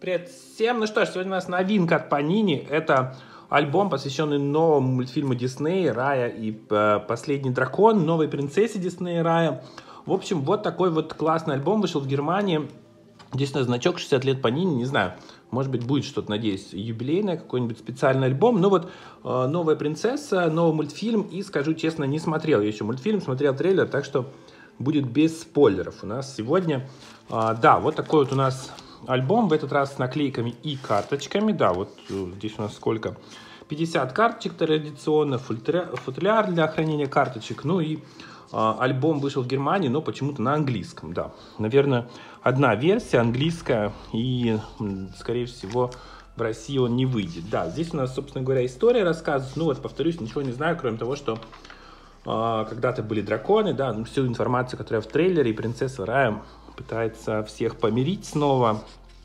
Привет всем! Ну что ж, сегодня у нас новинка от Panini. Это альбом, посвященный новому мультфильму Диснея «Рая и последний дракон», новой принцессе Диснея Рая. В общем, вот такой вот классный альбом вышел в Германии. Здесь на значок 60 лет Panini, не знаю, может быть будет что-то, надеюсь, юбилейное, какой-нибудь специальный альбом. Ну вот, новая принцесса, новый мультфильм, и, скажу честно, не смотрел я еще мультфильм, смотрел трейлер, так что будет без спойлеров у нас сегодня. Да, вот такой вот у нас альбом, в этот раз с наклейками и карточками. Да, вот здесь у нас сколько? 50 карточек традиционно, футляр для хранения карточек. Ну и альбом вышел в Германии, но почему-то на английском, да. Наверное, одна версия английская, и, скорее всего, в России он не выйдет. Да, здесь у нас, собственно говоря, история рассказывается. Ну вот, повторюсь, ничего не знаю, кроме того, что когда-то были драконы, да, ну, всю информацию, которая в трейлере, и принцесса Рая пытается всех помирить снова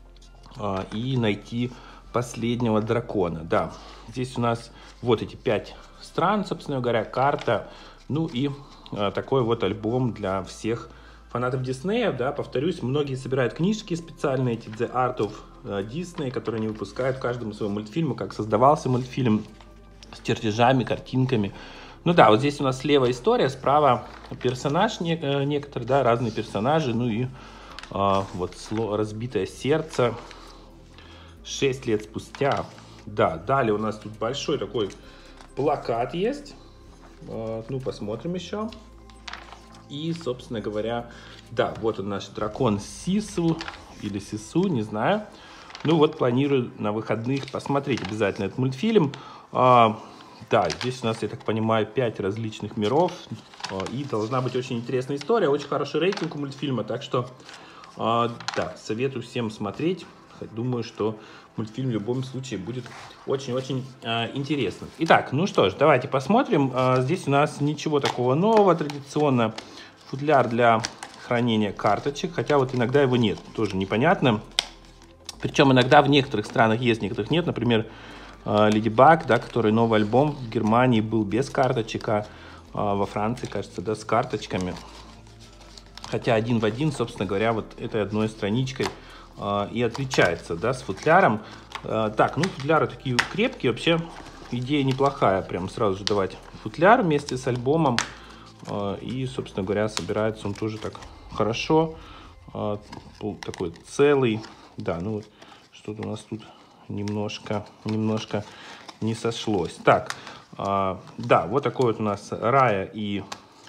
и найти последнего дракона, да. Здесь у нас вот эти 5 стран, собственно говоря, карта, ну и такой вот альбом для всех фанатов Диснея, да, повторюсь, многие собирают книжки специальные, эти The Art of Disney, которые они выпускают каждому своему мультфильму, как создавался мультфильм, с чертежами, картинками. Ну да, вот здесь у нас слева история, справа персонаж некоторые, да, разные персонажи, ну и вот разбитое сердце 6 лет спустя. Да, далее у нас тут большой такой плакат есть. Ну, посмотрим еще. И, собственно говоря, да, вот он наш дракон Сису или Сису, не знаю. Ну вот, планирую на выходных посмотреть обязательно этот мультфильм. Да, здесь у нас, я так понимаю, 5 различных миров. И должна быть очень интересная история, очень хороший рейтинг у мультфильма. Так что, да, советую всем смотреть. Думаю, что мультфильм в любом случае будет очень-очень интересным. Итак, ну что ж, давайте посмотрим. Здесь у нас ничего такого нового, традиционно футляр для хранения карточек, хотя вот иногда его нет, тоже непонятно. Причем иногда в некоторых странах есть, в некоторых нет. Например, Леди Баг, да, который новый альбом в Германии был без карточек, а во Франции, кажется, да, с карточками. Хотя один в один, собственно говоря, вот этой одной страничкой и отличается, да, с футляром. Так, ну, футляры такие крепкие, вообще идея неплохая, прям сразу же давать футляр вместе с альбомом. И, собственно говоря, собирается он тоже так хорошо, такой целый. Да, ну вот что-то у нас тут немножко не сошлось. Так, да, вот такой вот у нас Рая и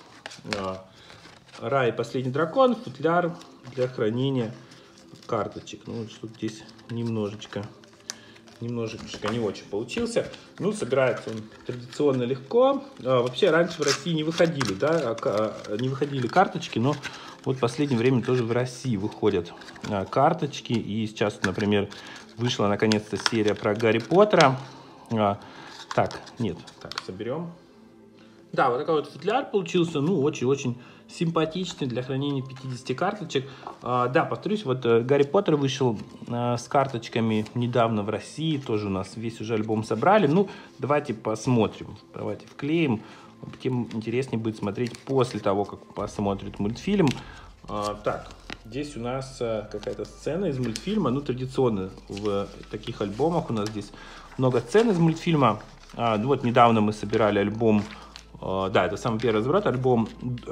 последний дракон, футляр для хранения карточек. Ну, вот что-то здесь немножечко не очень получился. Ну, собирается он традиционно легко. Вообще, раньше в России не выходили, да, не выходили карточки, но вот в последнее время тоже в России выходят карточки. И сейчас, например, вышла наконец-то серия про Гарри Поттера. Так, нет, так, соберем. Да, вот такой вот футляр получился, ну, очень-очень симпатичный для хранения 50 карточек. Да, повторюсь, вот Гарри Поттер вышел с карточками недавно в России, тоже у нас весь уже альбом собрали. Ну, давайте посмотрим, давайте вклеим, тем интереснее будет смотреть после того, как посмотрит мультфильм. Так, здесь у нас какая-то сцена из мультфильма, ну, традиционно в таких альбомах у нас здесь много сцен из мультфильма. Ну, вот недавно мы собирали альбом. Да, это самый первый разброд, альбом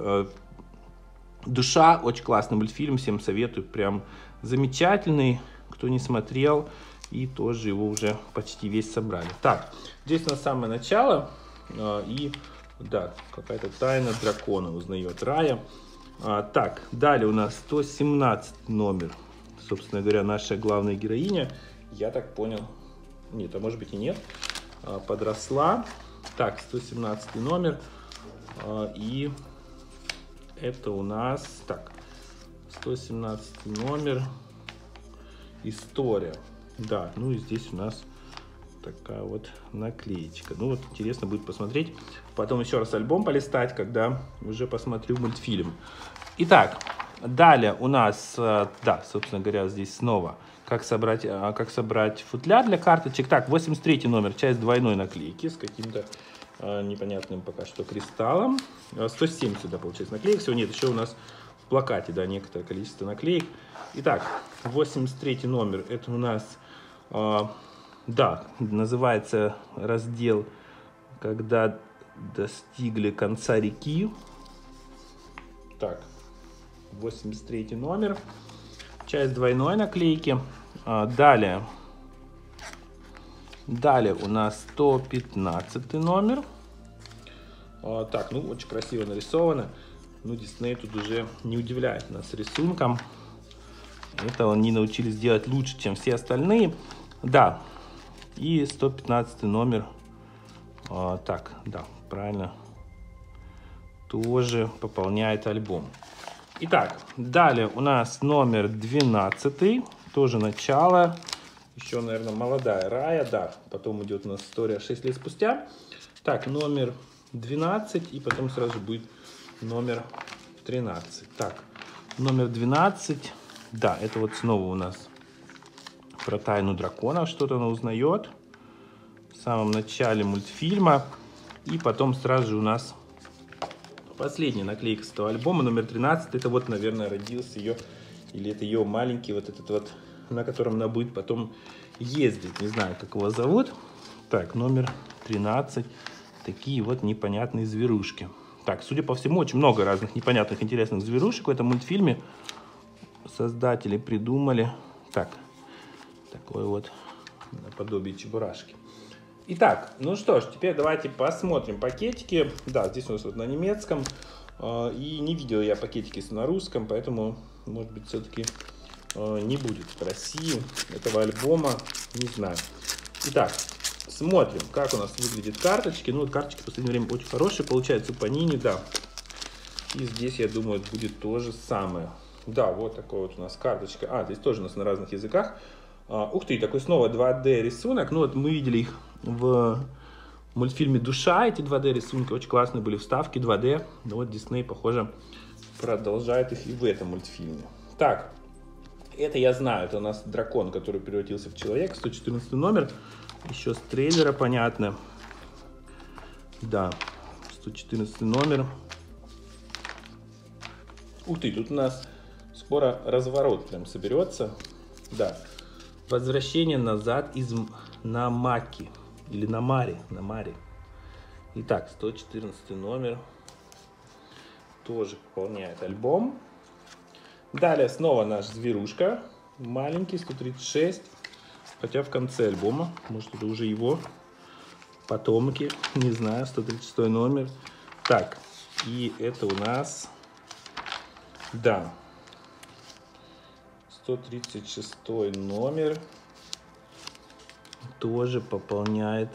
«Душа», очень классный мультфильм, всем советую, прям замечательный, кто не смотрел, и тоже его уже почти весь собрали. Так, здесь у нас самое начало, и, да, какая-то тайна дракона узнает Рая. Так, далее у нас 117 номер, собственно говоря, наша главная героиня, я так понял, нет, а может быть и нет, подросла. Так, 117 номер, и это у нас, так, 117 номер, история, да, ну и здесь у нас такая вот наклеечка. Ну вот интересно будет посмотреть, потом еще раз альбом полистать, когда уже посмотрю мультфильм. Итак, далее у нас, да, собственно говоря, здесь снова как собрать футляр для карточек. Так, 83 номер, часть двойной наклейки с каким-то непонятным пока что кристаллом. 107 сюда получается наклеек. Всего нет, еще у нас плакате, да, некоторое количество наклеек. Итак, 83 номер, это у нас, да, называется раздел «Когда достигли конца реки». Так, 83 номер, часть двойной наклейки. Далее у нас 115 номер. Так, ну, очень красиво нарисовано. Ну, Дисней тут уже не удивляет нас рисунком. Это они научились делать лучше, чем все остальные. Да, и 115 номер. Так, да, правильно. Тоже пополняет альбом. Итак, далее у нас номер 12. Тоже начало. Еще, наверное, молодая Рая. Да, потом идет у нас история 6 лет спустя. Так, номер 12. И потом сразу же будет номер 13. Так, номер 12. Да, это вот снова у нас про тайну дракона. Что-то она узнает в самом начале мультфильма. И потом сразу же у нас последняя наклейка с этого альбома, номер 13. Это вот, наверное, родился ее, или это ее маленький, вот этот вот, на котором она будет потом ездить. Не знаю, как его зовут. Так, номер 13. Такие вот непонятные зверушки. Так, судя по всему, очень много разных непонятных, интересных зверушек в этом мультфильме создатели придумали. Так, такое вот наподобие чебурашки. Итак, ну что ж, теперь давайте посмотрим пакетики. Да, здесь у нас вот на немецком. И не видел я пакетики на русском, поэтому, может быть, все-таки не будет в России этого альбома. Не знаю. Итак, смотрим, как у нас выглядят карточки. Ну, вот карточки в последнее время очень хорошие получаются по Panini, да. И здесь, я думаю, будет то же самое. Да, вот такой вот у нас карточка. Здесь тоже у нас на разных языках. Ух ты, такой снова 2D рисунок. Ну вот мы видели их в мультфильме «Душа». Эти 2D рисунки очень классные были, вставки 2D. Но вот Дисней, похоже, продолжает их и в этом мультфильме. Так, это я знаю. Это у нас дракон, который превратился в человека. 114 номер. Еще с трейлера понятно. Да, 114 номер. Ух ты, тут у нас скоро разворот прям соберется. Да. Возвращение назад из Намаки. Или Намари. Итак, 114 номер. Тоже пополняет альбом. Далее снова наш зверушка. Маленький, 136. Хотя в конце альбома. Может, это уже его потомки. Не знаю, 136 номер. Так, и это у нас... Да. 136 номер тоже пополняет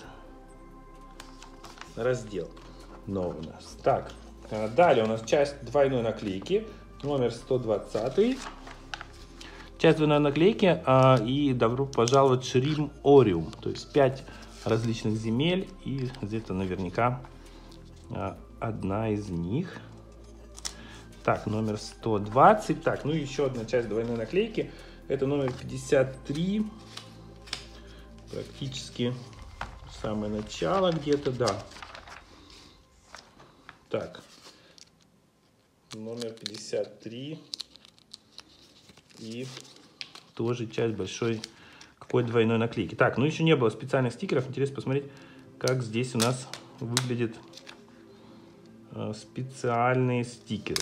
раздел новый у нас. Так, далее у нас часть двойной наклейки, номер 120. Часть двойной наклейки и добро пожаловать Шрим Ориум. То есть 5 различных земель, и где-то наверняка одна из них. Так, номер 120. Так, ну и еще одна часть двойной наклейки. Это номер 53. Практически самое начало где-то, да. Так. Номер 53. И тоже часть большой какой двойной наклейки. Так, ну еще не было специальных стикеров. Интересно посмотреть, как здесь у нас выглядят специальные стикеры.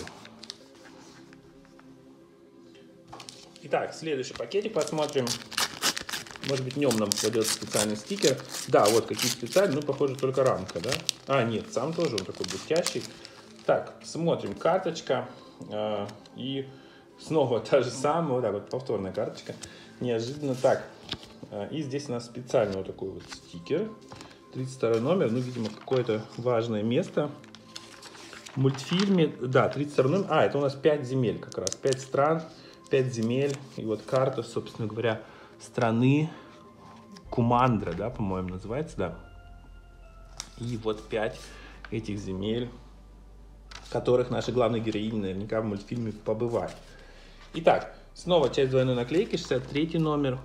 Итак, следующий пакетик посмотрим. Может быть, в нем нам попадется специальный стикер. Да, вот какие специальные, ну, похоже, только рамка, да? Нет, сам тоже он такой блестящий. Так, смотрим, карточка. И снова та же самая, вот так вот, повторная карточка. Неожиданно. Так, и здесь у нас специальный вот такой вот стикер. 32 номер, ну, видимо, какое-то важное место в мультфильме. Да, 32 номер. Это у нас 5 земель как раз, 5 стран. 5 земель, и вот карта, собственно говоря, страны Кумандра, да, по-моему, называется, да. И вот 5 этих земель, в которых наши главные героини наверняка в мультфильме побывали. Итак, снова часть двойной наклейки, 63 номер.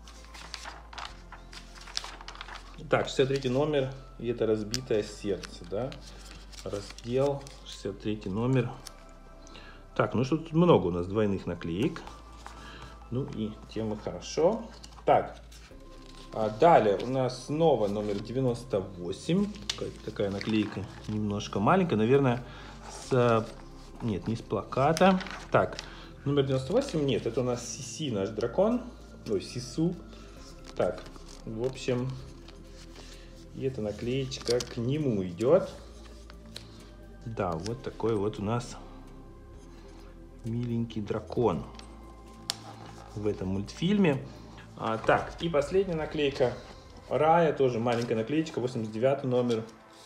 Так, 63 номер, и это разбитое сердце, да. Раздел, 63 номер. Так, ну что тут много у нас двойных наклеек. Ну и тема хорошо. Так, далее у нас снова номер 98. Такая наклейка немножко маленькая, наверное, нет, не с плаката. Так, номер 98, нет, это у нас Сиси, наш дракон. Ой, Сису. Так, в общем, и эта наклеечка к нему идет. Да, вот такой вот у нас миленький дракон в этом мультфильме. Так, и последняя наклейка Рая, тоже маленькая наклеечка, 89 номер.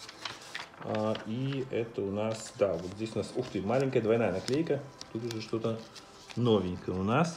И это у нас, да, вот здесь у нас, ух ты, маленькая двойная наклейка. Тут уже что-то новенькое у нас.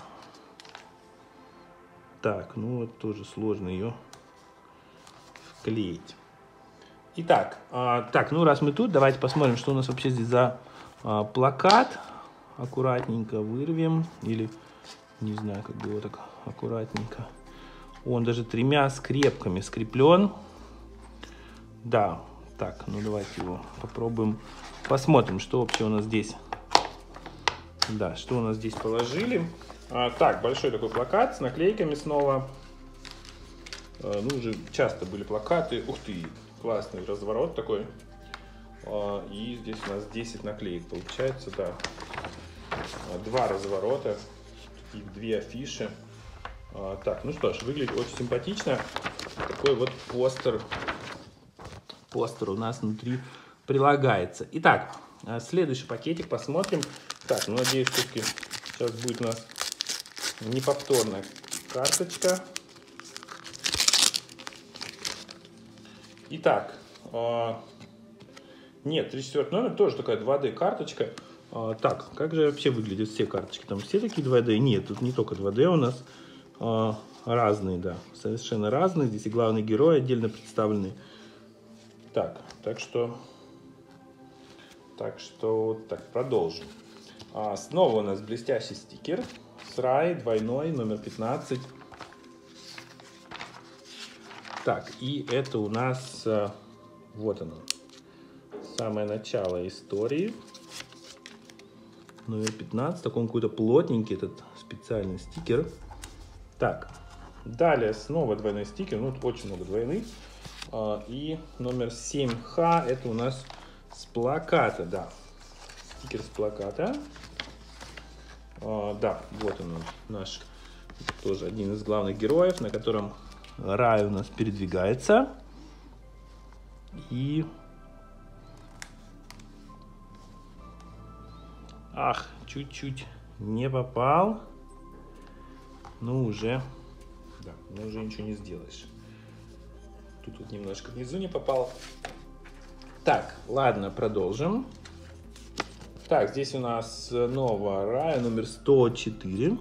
Так, ну вот тоже сложно ее вклеить. Итак, так, ну раз мы тут, давайте посмотрим, что у нас вообще здесь за плакат. Аккуратненько вырвем, или не знаю, как бы его так аккуратненько. Он даже 3 скрепками скреплен. Да, так, ну давайте его попробуем, посмотрим, что вообще у нас здесь. Да, что у нас здесь положили. Так, большой такой плакат с наклейками снова. Ну, уже часто были плакаты. Ух ты, классный разворот такой. И здесь у нас 10 наклеек получается, да. 2 разворота и 2 афиши. Так, ну что ж, выглядит очень симпатично. Такой вот постер. Постер у нас внутри прилагается. Итак, следующий пакетик посмотрим. Так, ну надеюсь, все-таки сейчас будет у нас неповторная карточка. Итак, нет, 34 номер, тоже такая 2D карточка. Так, как же вообще выглядят все карточки? Там все такие 2D? Нет, тут не только 2D у нас. Разные, да, совершенно разные. Здесь и главный герой отдельно представлены. Так, так что, продолжим. Снова у нас блестящий стикер с Рай, двойной, номер 15. Так, и это у нас, вот оно, самое начало истории. Номер 15, такой он какой-то плотненький, этот специальный стикер. Так, далее снова двойной стикер, ну, тут очень много двойных. И номер 7Х, это у нас с плаката, да, стикер с плаката. Да, вот он наш, тоже один из главных героев, на котором Рай у нас передвигается. И... Ах, чуть-чуть не попал. Ну, уже... Да, ну уже ничего не сделаешь. Тут вот немножко внизу не попал. Так, ладно, продолжим. Так, здесь у нас снова Рая, номер 104.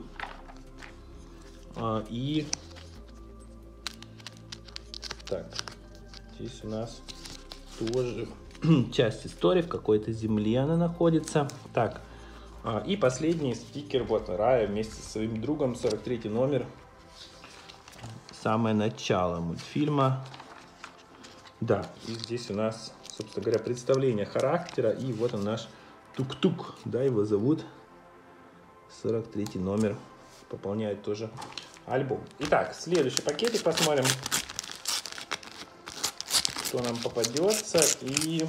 И... Так, здесь у нас тоже часть истории, в какой-то земле она находится. Так, и последний стикер, вот Рая вместе со своим другом, 43 номер. Самое начало мультфильма. Да, и здесь у нас, собственно говоря, представление характера. И вот он наш Тук-Тук, да, его зовут. 43 номер, пополняет тоже альбом. Итак, следующий пакетик посмотрим, что нам попадется. И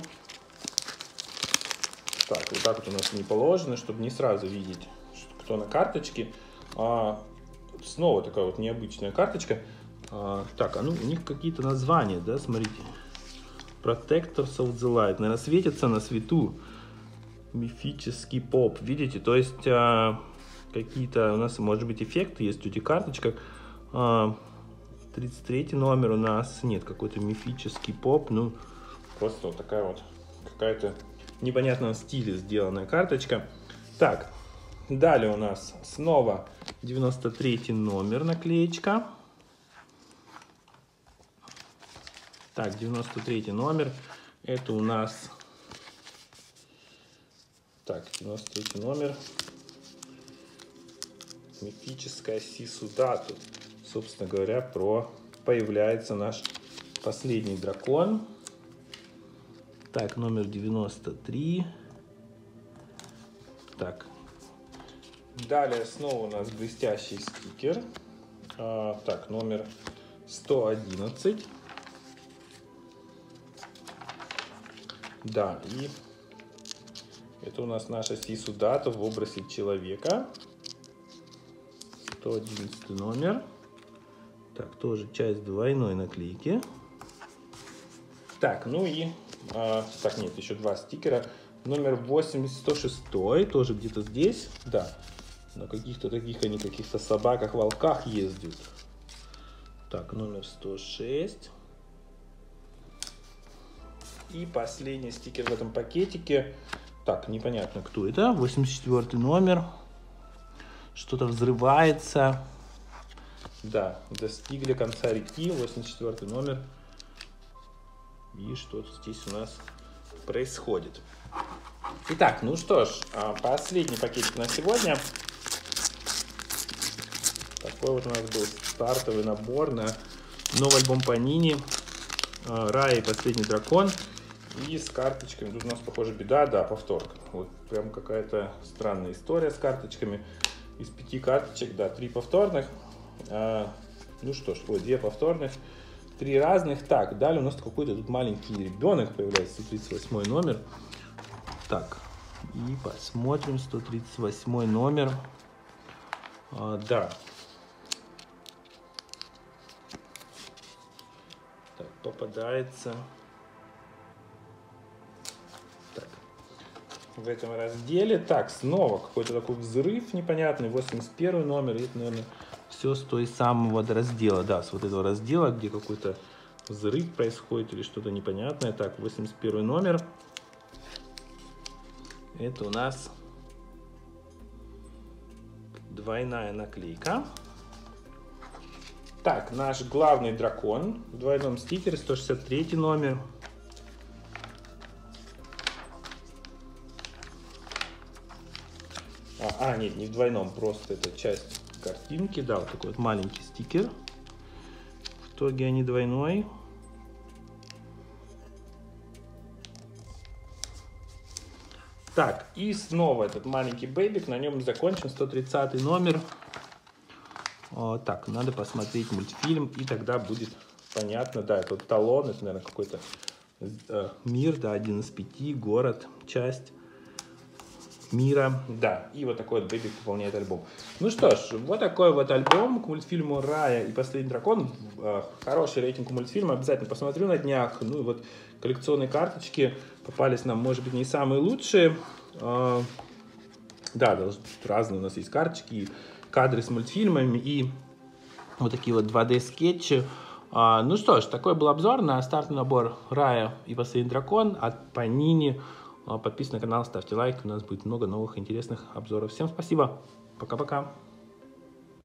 так, вот так вот у нас не положено, чтобы не сразу видеть, кто на карточке. Снова такая вот необычная карточка. Так, ну у них какие-то названия, да, смотрите. Protectors of the Light. Наверное, светится на свету. Мифический поп. Видите, то есть какие-то у нас, может быть, эффекты есть в этих карточках. 33 номер у нас, нет, какой-то мифический поп. Ну, просто вот такая вот какая-то в непонятном стиле сделанная карточка. Так, далее у нас снова 93 номер наклеечка. Так, 93 номер. Это у нас... Так, 93 номер. Мифическая Сису. Да, тут, собственно говоря, появляется наш последний дракон. Так, номер 93. Так, Далее снова у нас блестящий стикер. Так, номер 111. Да, и это у нас наша Сисудата в образе человека. 111 номер. Так, тоже часть двойной наклейки. Так, ну и... так, нет, еще два стикера. Номер 8106, тоже где-то здесь. Да, на каких-то таких, они каких-то собаках, волках ездят. Так, номер 106. И последний стикер в этом пакетике. Так, непонятно, кто это. 84 номер. Что-то взрывается. Да, достигли конца реки. 84 номер. И что-то здесь у нас происходит. Итак, ну что ж, последний пакетик на сегодня. Такой вот у нас был стартовый набор на новый альбом Панини. Рая и последний дракон. И с карточками. Тут у нас, похоже, беда, да, повторка. Вот прям какая-то странная история с карточками. Из 5 карточек, да, 3 повторных. Ну что ж, вот 2 повторных, 3 разных. Так, далее у нас какой-то тут маленький ребенок появляется, 138 номер. Так, и посмотрим, 138 номер. Да. Так, попадается. Так, в этом разделе. Так, снова какой-то такой взрыв непонятный. 81 номер. Это, наверное, все с той самого раздела. Да, с вот этого раздела, где какой-то взрыв происходит или что-то непонятное. Так, 81 номер. Это у нас двойная наклейка. Так, наш главный дракон в двойном стикере, 163 номер. Нет, не в двойном, просто это часть картинки. Да, вот такой вот маленький стикер. В итоге они двойной. Так, и снова этот маленький бэйбик, на нем закончен 130 номер. Так, надо посмотреть мультфильм, и тогда будет понятно. Да, это вот талон, это, наверное, какой-то мир, да, 1 из 5, город, часть мира. Да, и вот такой вот бэйбик пополняет альбом. Ну что ж, вот такой вот альбом к мультфильму «Рая и последний дракон». Хороший рейтинг у мультфильма, обязательно посмотрю на днях. Ну и вот коллекционные карточки попались нам, может быть, не самые лучшие. Да, разные у нас есть карточки, кадры с мультфильмами и вот такие вот 2D скетчи. Ну что ж, такой был обзор на стартовый набор «Рая и последний дракон» от Панини. Подписывайтесь на канал, ставьте лайк, у нас будет много новых интересных обзоров. Всем спасибо, пока-пока.